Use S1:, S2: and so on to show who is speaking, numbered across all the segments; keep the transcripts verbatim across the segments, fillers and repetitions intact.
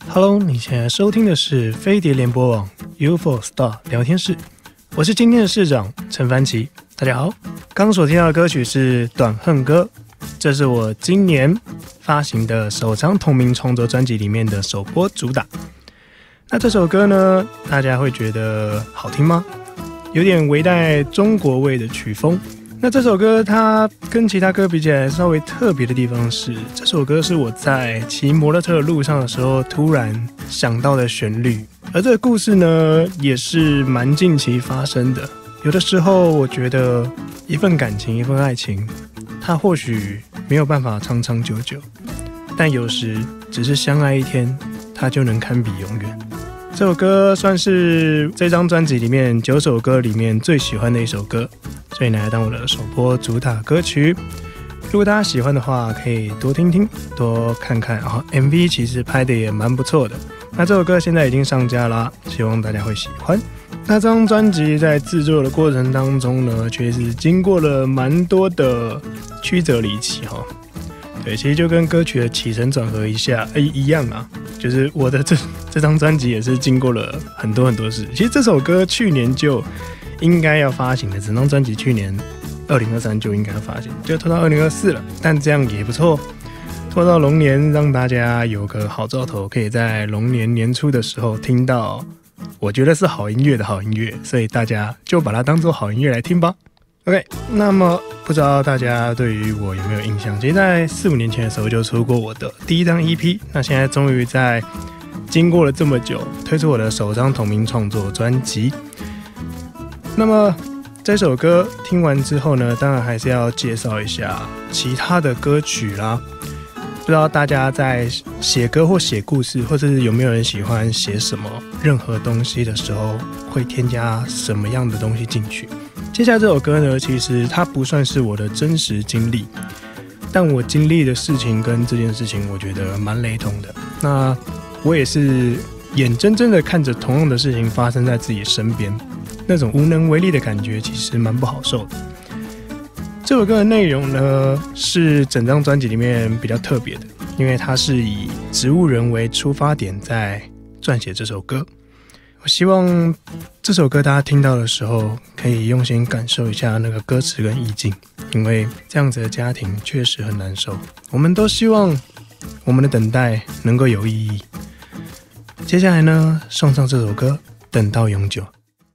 S1: Hello， 你现在收听的是飞碟联播网 U F O Star 聊天室，我是今天的市长陈凡奇，大家好。刚所听到的歌曲是《短恨歌》，这是我今年发行的首张同名创作专辑里面的首播主打。那这首歌呢，大家会觉得好听吗？有点微带中国味的曲风。那这首歌它跟其他歌比起来稍微特别的地方是，这首歌是我在骑摩托车的路上的时候突然想到的旋律，而这个故事呢也是蛮近期发生的。有的时候我觉得一份感情一份爱情它或许没有办法长长久久，但有时只是相爱一天它就能堪比永远。这首歌算是这张专辑里面九首歌里面最喜欢的一首歌，所以拿来当我的首播主打歌曲。如果大家喜欢的话，可以多听听多看看，然后 M V 其实拍的也蛮不错的。那这首歌现在已经上架啦，希望大家会喜欢。那这张专辑在制作的过程当中呢，确实经过了蛮多的曲折离奇哈。对，其实就跟歌曲的起承转合一下、欸、一样啊，就是我的这这张专辑也是经过了很多很多事。其实这首歌去年就应该要发行的，整张专辑去年二零二三就应该要发行，就拖到二零二四了，但这样也不错，拖到龙年让大家有个好兆头，可以在龙年年初的时候听到我觉得是好音乐的好音乐，所以大家就把它当作好音乐来听吧。 OK， 那么不知道大家对于我有没有印象，其实在四五年前的时候就出过我的第一张 E P， 那现在终于在经过了这么久推出我的首张同名创作专辑。那么这首歌听完之后呢，当然还是要介绍一下其他的歌曲啦。不知道大家在写歌或写故事，或者是有没有人喜欢写什么任何东西的时候，会添加什么样的东西进去？接下来这首歌呢，其实它不算是我的真实经历，但我经历的事情跟这件事情，我觉得蛮雷同的。那我也是眼睁睁的看着同样的事情发生在自己身边，那种无能为力的感觉其实蛮不好受的。这首歌的内容呢，是整张专辑里面比较特别的，因为它是以植物人为出发点在撰写这首歌。我希望这首歌大家听到的时候，可以用心感受一下那个歌词跟意境，因为这样子的家庭确实很难受。我们都希望我们的等待能够有意义。接下来呢，送上这首歌《等到永久》。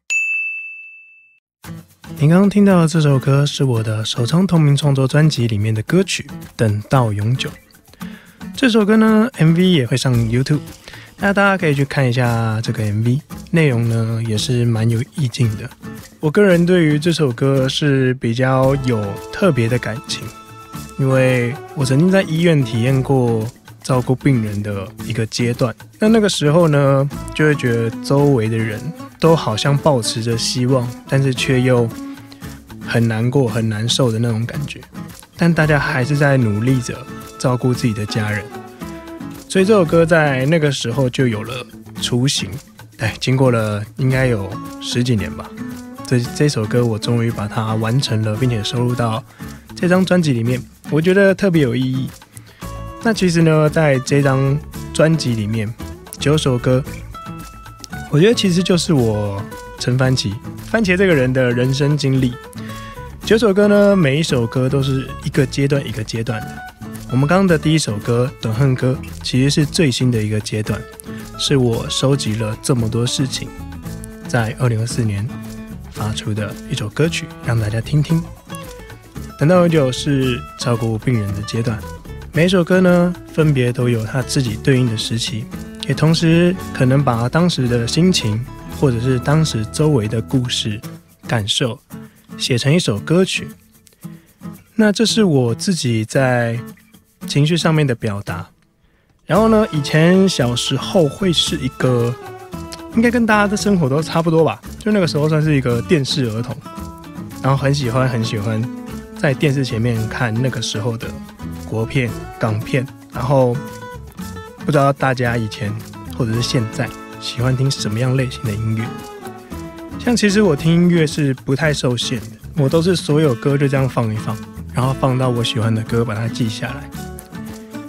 S1: 你刚刚听到的这首歌是我的首张同名创作专辑里面的歌曲《等到永久》。这首歌呢 M V 也会上 YouTube， 那大家可以去看一下这个 M V， 内容呢也是蛮有意境的。我个人对于这首歌是比较有特别的感情，因为我曾经在医院体验过照顾病人的一个阶段，那那个时候呢，就会觉得周围的人都好像抱持着希望，但是却又很难过、很难受的那种感觉。但大家还是在努力着照顾自己的家人，所以这首歌在那个时候就有了雏形。哎，经过了应该有十几年吧，这这首歌我终于把它完成了，并且收录到这张专辑里面，我觉得特别有意义。那其实呢，在这张专辑里面，九首歌，我觉得其实就是我陈番茄番茄这个人的人生经历。九首歌呢，每一首歌都是一个阶段一个阶段的。我们刚刚的第一首歌《短恨歌》，其实是最新的一个阶段，是我收集了这么多事情，在二零二四年发出的一首歌曲，让大家听听。等到永久是照顾病人的阶段。每一首歌呢，分别都有它自己对应的时期，也同时可能把当时的心情，或者是当时周围的故事、感受，写成一首歌曲。那这是我自己在情绪上面的表达。然后呢，以前小时候会是一个，应该跟大家的生活都差不多吧，就那个时候算是一个电视儿童，然后很喜欢很喜欢在电视前面看那个时候的国片、港片，然后不知道大家以前或者是现在喜欢听什么样类型的音乐。像其实我听音乐是不太受限的，我都是所有歌就这样放一放，然后放到我喜欢的歌，把它记下来。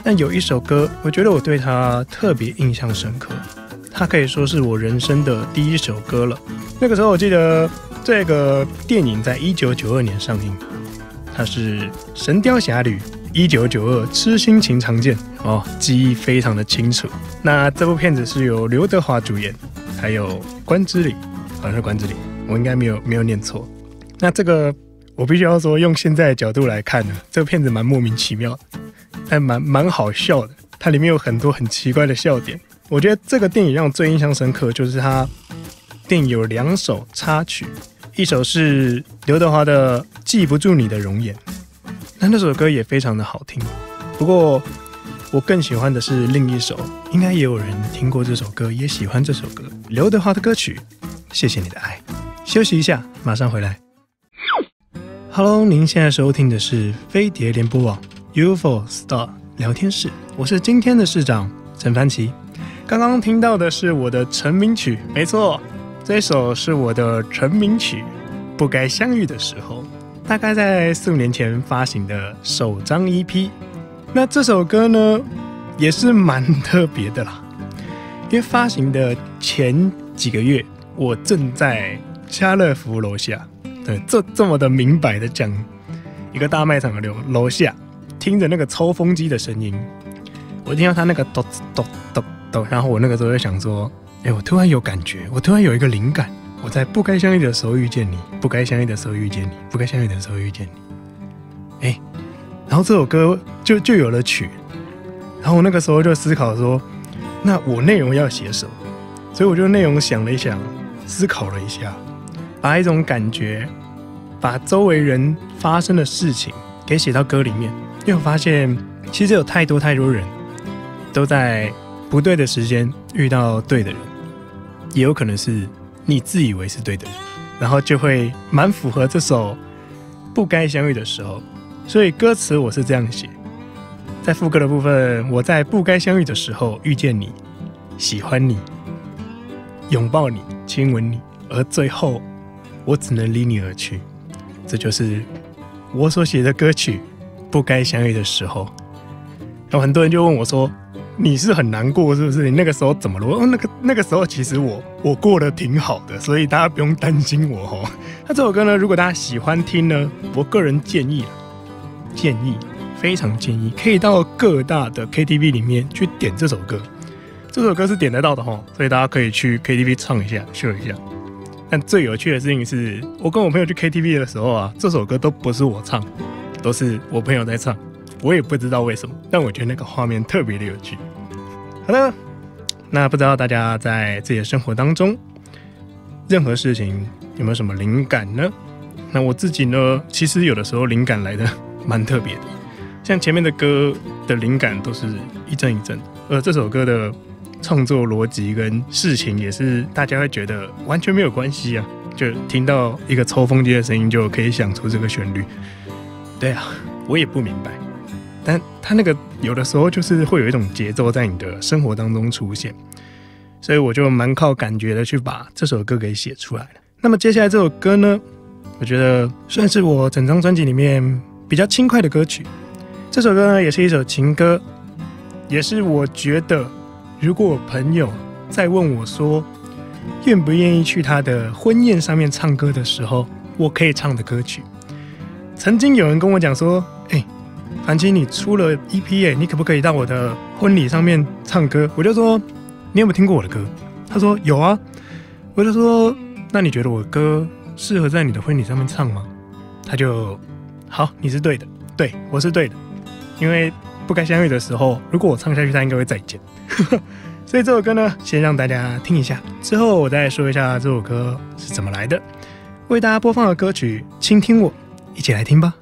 S1: 但有一首歌，我觉得我对它特别印象深刻，它可以说是我人生的第一首歌了。那个时候我记得这个电影在一九九二年上映，它是《神雕侠侣》一九九二痴心情长剑哦，记忆非常的清楚。那这部片子是由刘德华主演，还有关之琳，好像是关之琳，我应该没有没有念错。那这个我必须要说，用现在的角度来看呢，这个片子蛮莫名其妙的，但蛮蛮好笑的。它里面有很多很奇怪的笑点。我觉得这个电影让我最印象深刻，就是它电影有两首插曲，一首是刘德华的《记不住你的容颜》，那那首歌也非常的好听。不过我更喜欢的是另一首，应该也有人听过这首歌，也喜欢这首歌，刘德华的歌曲《谢谢你的爱》。休息一下，马上回来。Hello， 您现在收听的是飞碟联播网 U F O Star 聊天室，我是今天的市长陈凡奇。刚刚听到的是我的成名曲，没错，这首是我的成名曲《不该相遇的时候》，大概在四五年前发行的首张 E P。那这首歌呢，也是蛮特别的啦，因为发行的前几个月，我正在家乐福楼下，对，这这么的明白的讲，一个大卖场的楼下，听着那个抽风机的声音，我听到他那个咚咚咚。然后我那个时候就想说，哎，我突然有感觉，我突然有一个灵感，我在不该相遇的时候遇见你，不该相遇的时候遇见你，不该相遇的时候遇见你，哎，然后这首歌就就有了曲，然后我那个时候就思考说，那我内容要写什么？所以我就内容想了一想，思考了一下，把一种感觉，把周围人发生的事情给写到歌里面，因为我发现其实有太多太多人都在不对的时间遇到对的人，也有可能是你自以为是对的人，然后就会蛮符合这首不该相遇的时候。所以歌词我是这样写，在副歌的部分，我在不该相遇的时候遇见你，喜欢你，拥抱你，亲吻你，而最后我只能离你而去。这就是我所写的歌曲《不该相遇的时候》。然后很多人就问我说，你是很难过是不是？你那个时候怎么了？哦，那个那个时候其实我我过得挺好的，所以大家不用担心我哦。那这首歌呢，如果大家喜欢听呢，我个人建议建议非常建议，可以到各大的 K T V 里面去点这首歌。这首歌是点得到的哦，所以大家可以去 K T V 唱一下，秀一下。但最有趣的事情是，我跟我朋友去 K T V 的时候啊，这首歌都不是我唱，都是我朋友在唱。我也不知道为什么，但我觉得那个画面特别的有趣。好了，那不知道大家在自己的生活当中，任何事情有没有什么灵感呢？那我自己呢，其实有的时候灵感来的蛮特别的，像前面的歌的灵感都是一阵一阵，而这首歌的创作逻辑跟事情也是大家会觉得完全没有关系啊，就听到一个抽风机的声音就可以想出这个旋律。对啊，我也不明白。但它那个有的时候就是会有一种节奏在你的生活当中出现，所以我就蛮靠感觉的去把这首歌给写出来了。那么接下来这首歌呢，我觉得算是我整张专辑里面比较轻快的歌曲。这首歌呢也是一首情歌，也是我觉得如果我朋友在问我说愿不愿意去他的婚宴上面唱歌的时候，我可以唱的歌曲。曾经有人跟我讲说，哎、欸凡奇，你出了 E P 耶，你可不可以到我的婚礼上面唱歌？我就说，你有没有听过我的歌？他说有啊。我就说，那你觉得我的歌适合在你的婚礼上面唱吗？他就好，你是对的，对我是对的，因为不该相遇的时候，如果我唱下去，他应该会再见。所以这首歌呢，先让大家听一下，之后我再说一下这首歌是怎么来的。为大家播放的歌曲《倾听我》，一起来听吧。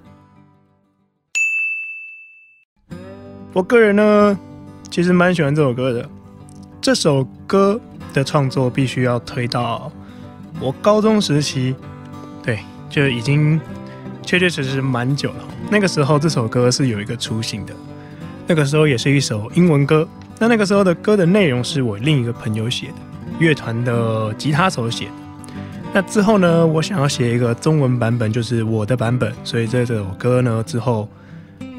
S1: 我个人呢，其实蛮喜欢这首歌的。这首歌的创作必须要推到我高中时期，对，就已经确确实实蛮久了。那个时候这首歌是有一个雏形的，那个时候也是一首英文歌。那那个时候的歌的内容是我另一个朋友写的，乐团的吉他手写的。那之后呢，我想要写一个中文版本，就是我的版本，所以这首歌呢之后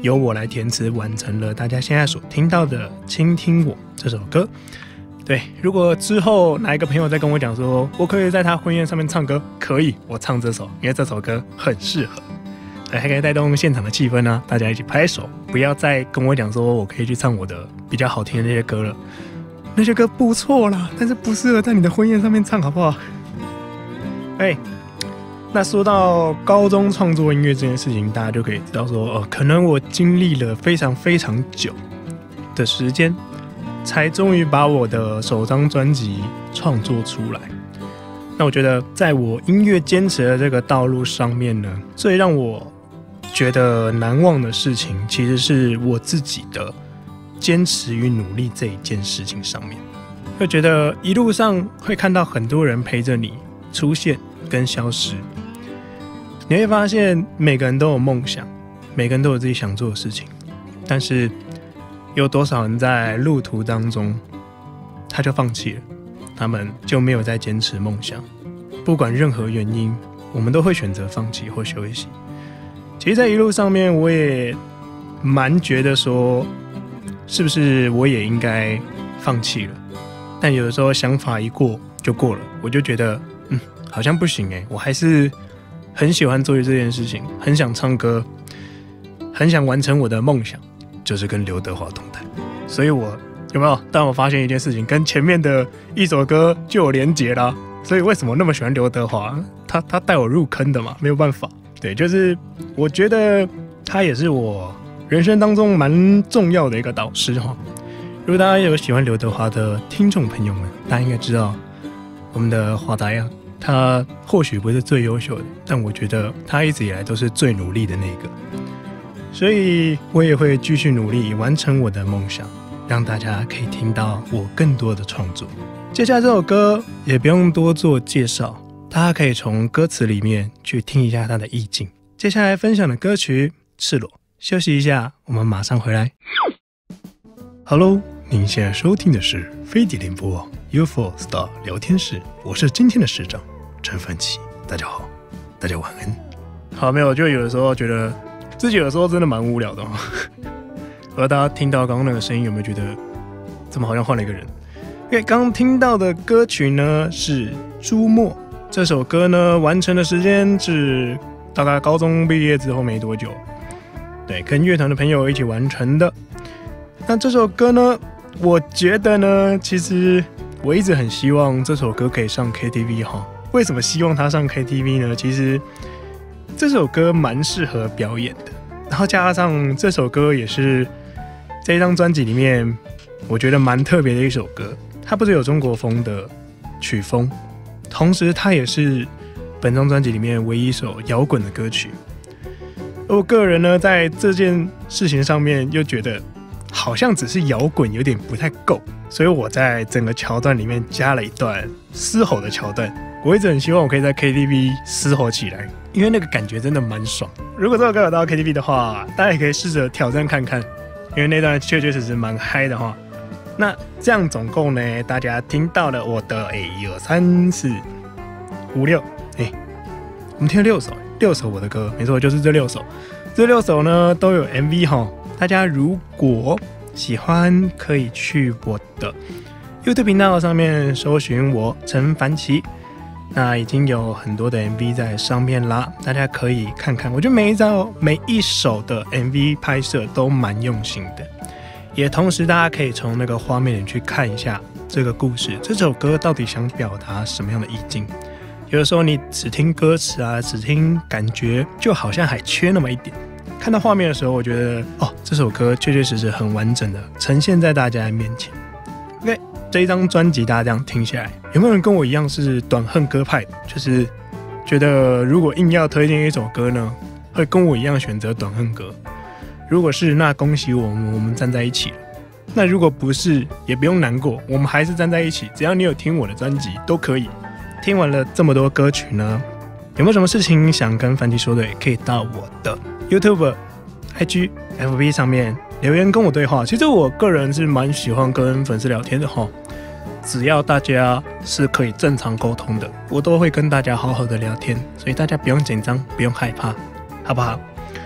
S1: 由我来填词，完成了大家现在所听到的《倾听我》这首歌。对，如果之后哪一个朋友再跟我讲说，我可以在他婚宴上面唱歌，可以，我唱这首，因为这首歌很适合，对，还可以带动现场的气氛啊，大家一起拍手。不要再跟我讲说我可以去唱我的比较好听的那些歌了，那些歌不错啦，但是不适合在你的婚宴上面唱，好不好？哎，那说到高中创作音乐这件事情，大家就可以知道说，哦，可能我经历了非常非常久的时间，才终于把我的首张专辑创作出来。那我觉得，在我音乐坚持的这个道路上面呢，最让我觉得难忘的事情，其实是我自己的坚持与努力这一件事情上面。会觉得一路上会看到很多人陪着你出现跟消失，你会发现每个人都有梦想，每个人都有自己想做的事情，但是有多少人在路途当中他就放弃了，他们就没有再坚持梦想。不管任何原因，我们都会选择放弃或休息。其实在一路上面我也蛮觉得说，是不是我也应该放弃了，但有的时候想法一过就过了，我就觉得嗯，好像不行耶，我还是很喜欢做这件事情，很想唱歌，很想完成我的梦想，就是跟刘德华同台。所以我有没有？当我发现一件事情跟前面的一首歌就有连结啦，所以为什么那么喜欢刘德华？他他带我入坑的嘛，没有办法。对，就是我觉得他也是我人生当中蛮重要的一个导师哈。如果大家有喜欢刘德华的听众朋友们，大家应该知道我们的华达呀，他或许不是最优秀的，但我觉得他一直以来都是最努力的那个。所以我也会继续努力完成我的梦想，让大家可以听到我更多的创作。接下来这首歌也不用多做介绍，大家可以从歌词里面去听一下它的意境。接下来分享的歌曲《赤裸》，休息一下，我们马上回来。Hello， 您现在收听的是飞碟联播网 U F O Star 聊天室，我是今天的市长陈凡奇。大家好，大家晚安。好，没有，就有的时候觉得自己有的时候真的蛮无聊的哦。而大家听到刚刚那个声音，有没有觉得怎么好像换了一个人？因为刚刚听到的歌曲呢是《朱墨》，这首歌呢完成的时间是大概高中毕业之后没多久，对，跟乐团的朋友一起完成的。那这首歌呢，我觉得呢，其实我一直很希望这首歌可以上 K T V 哈。为什么希望它上 K T V 呢？其实这首歌蛮适合表演的，然后加上这首歌也是这张专辑里面我觉得蛮特别的一首歌。它不只有中国风的曲风，同时它也是本张专辑里面唯一一首摇滚的歌曲。而我个人呢，在这件事情上面又觉得好像只是摇滚有点不太够，所以我在整个桥段里面加了一段嘶吼的桥段。我一直很希望我可以在 K T V 嘶吼起来，因为那个感觉真的蛮爽。如果这首歌有到 K T V 的话，大家也可以试着挑战看看，因为那段确确实实蛮嗨的话。那这样总共呢，大家听到了我的哎一二三四五六，哎，我们听了六首，六首我的歌，没错，就是这六首。这六首呢都有 M V 哈，大家如果喜欢，可以去我的 YouTube 频道上面搜寻我陈凡奇。那已经有很多的 M V 在上面啦，大家可以看看。我觉得每一张、每一首的 M V 拍摄都蛮用心的，也同时大家可以从那个画面里去看一下这个故事，这首歌到底想表达什么样的意境。有的时候你只听歌词啊，只听感觉，就好像还缺那么一点。看到画面的时候，我觉得哦，这首歌确确实实很完整的呈现在大家的面前。OK。这一张专辑大家这样听下来，有没有人跟我一样是短恨歌派？就是觉得如果硬要推荐一首歌呢，会跟我一样选择短恨歌。如果是，那恭喜我们，我们站在一起了。那如果不是，也不用难过，我们还是站在一起。只要你有听我的专辑，都可以。听完了这么多歌曲呢，有没有什么事情想跟凡奇说的？也可以到我的 YouTube、I G、F B 上面留言跟我对话。其实我个人是蛮喜欢跟粉丝聊天的哈。只要大家是可以正常沟通的，我都会跟大家好好的聊天，所以大家不用紧张，不用害怕，好不好？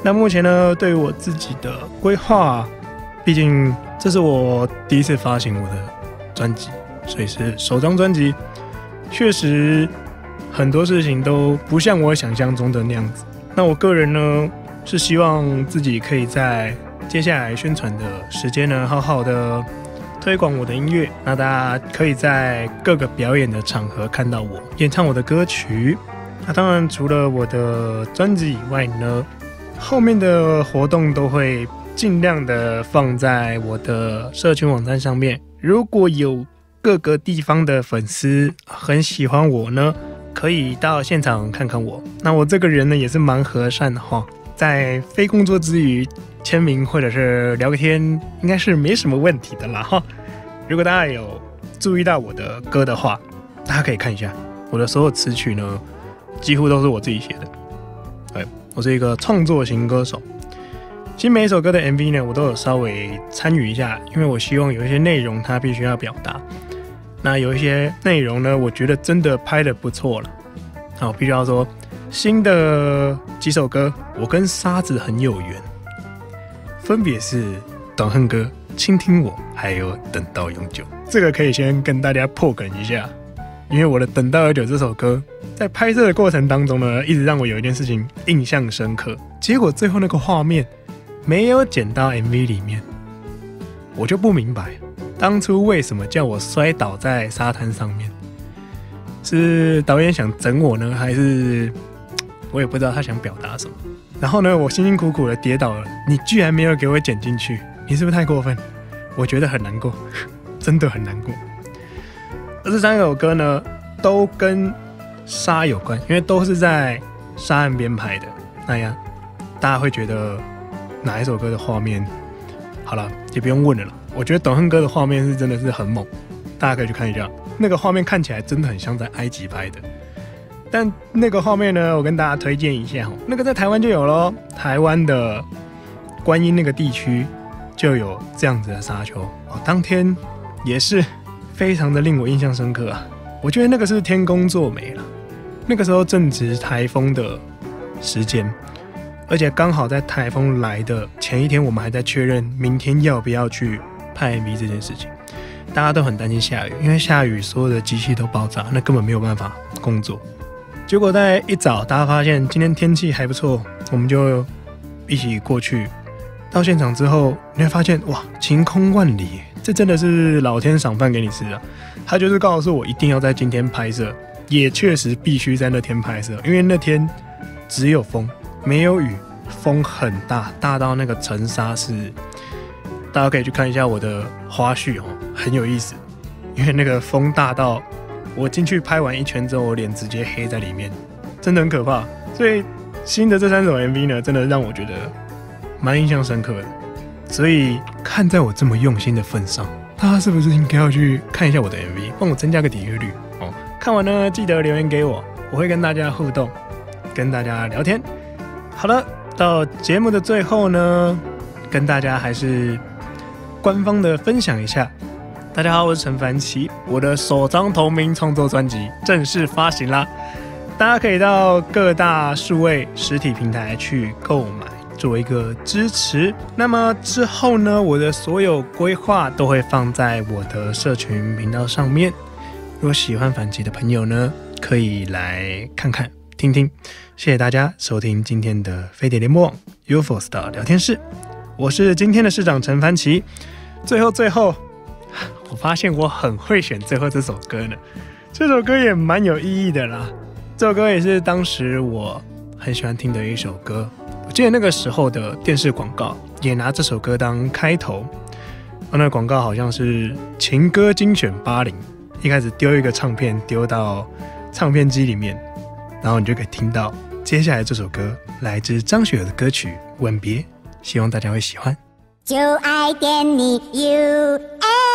S1: 那目前呢，对于我自己的规划，毕竟这是我第一次发行我的专辑，所以是首张专辑，确实很多事情都不像我想象中的那样子。那我个人呢，是希望自己可以在接下来宣传的时间呢，好好的推广我的音乐，那大家可以在各个表演的场合看到我演唱我的歌曲。那当然，除了我的专辑以外呢，后面的活动都会尽量的放在我的社群网站上面。如果有各个地方的粉丝很喜欢我呢，可以到现场看看我。那我这个人呢，也是蛮和善的哈，在非工作之余签名或者是聊个天，应该是没什么问题的啦哈。如果大家有注意到我的歌的话，大家可以看一下我的所有词曲呢，几乎都是我自己写的。对，我是一个创作型歌手。其实每一首歌的 M V 呢，我都有稍微参与一下，因为我希望有一些内容它必须要表达。那有一些内容呢，我觉得真的拍得不错了。那我必须要说，新的几首歌，我跟沙子很有缘，分别是《短恨歌》、《倾听我》，还有《等到永久》。这个可以先跟大家破梗一下，因为我的《等到永久》这首歌，在拍摄的过程当中呢，一直让我有一件事情印象深刻。结果最后那个画面没有剪到 M V 里面，我就不明白当初为什么叫我摔倒在沙滩上面。是导演想整我呢，还是我也不知道他想表达什么。然后呢，我辛辛苦苦的跌倒了，你居然没有给我剪进去，你是不是太过分？我觉得很难过，真的很难过。而这三首歌呢，都跟沙有关，因为都是在沙岸边拍的。那样大家会觉得哪一首歌的画面？好了，也不用问了啦。我觉得短恨歌的画面是真的是很猛，大家可以去看一下。那个画面看起来真的很像在埃及拍的，但那个画面呢，我跟大家推荐一下，那个在台湾就有咯，台湾的观音那个地区就有这样子的沙丘哦，当天也是非常的令我印象深刻啊。我觉得那个是天公作美了，那个时候正值台风的时间，而且刚好在台风来的前一天，我们还在确认明天要不要去拍 M V 这件事情。大家都很担心下雨，因为下雨所有的机器都爆炸，那根本没有办法工作。结果在一早，大家发现今天天气还不错，我们就一起过去。到现场之后，你会发现哇，晴空万里，这真的是老天赏饭给你吃啊！他就是告诉我一定要在今天拍摄，也确实必须在那天拍摄，因为那天只有风，没有雨，风很大，大到那个尘沙是。大家可以去看一下我的花絮哦，很有意思。因为那个风大到我进去拍完一圈之后，我脸直接黑在里面，真的很可怕。所以新的这三首 M V 呢，真的让我觉得蛮印象深刻的。所以看在我这么用心的份上，大家是不是应该要去看一下我的 M V， 帮我增加个点阅率哦？看完呢，记得留言给我，我会跟大家互动，跟大家聊天。好了，到节目的最后呢，跟大家还是官方的分享一下。大家好，我是陈凡奇，我的首张同名创作专辑正式发行啦，大家可以到各大数位实体平台去购买，做一个支持。那么之后呢，我的所有规划都会放在我的社群频道上面。如果喜欢凡奇的朋友呢，可以来看看听听。谢谢大家收听今天的飞碟联播网 U F O Star 聊天室，我是今天的市长陈凡奇。最后最后，我发现我很会选最后这首歌呢，这首歌也蛮有意义的啦。这首歌也是当时我很喜欢听的一首歌，我记得那个时候的电视广告也拿这首歌当开头，那个广告好像是情歌精选八零，一开始丢一个唱片丢到唱片机里面，然后你就可以听到接下来这首歌，来自张学友的歌曲《吻别》，希望大家会喜欢。
S2: 就爱点你 U F O